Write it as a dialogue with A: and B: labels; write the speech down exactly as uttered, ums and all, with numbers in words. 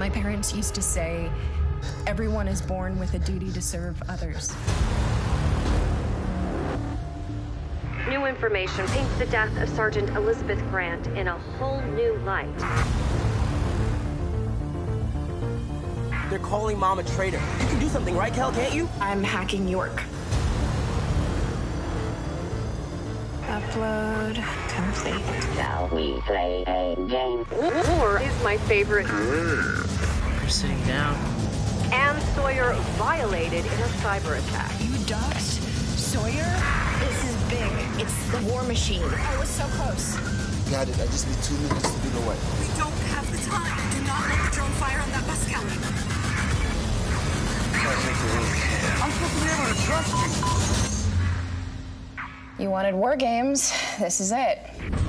A: My parents used to say, everyone is born with a duty to serve others.
B: New information paints the death of Sergeant Elizabeth Grant in a whole new light.
C: They're calling Mom a traitor. You can do something, right, Kel, can't you?
A: I'm hacking York. Upload complete.
D: Shall we play a game?
B: War is my favorite.
E: We're sitting down.
B: Anne Sawyer violated in a cyber attack.
A: You doxed Sawyer? This is big. It's the war machine. I was so close.
F: Got it. I just need two minutes to get away.
G: We don't have the time. Do not let the drone fire on that bus counter.
F: I think you really care. I'm supposed to be able to trust you.
A: You wanted Wargames. This is it.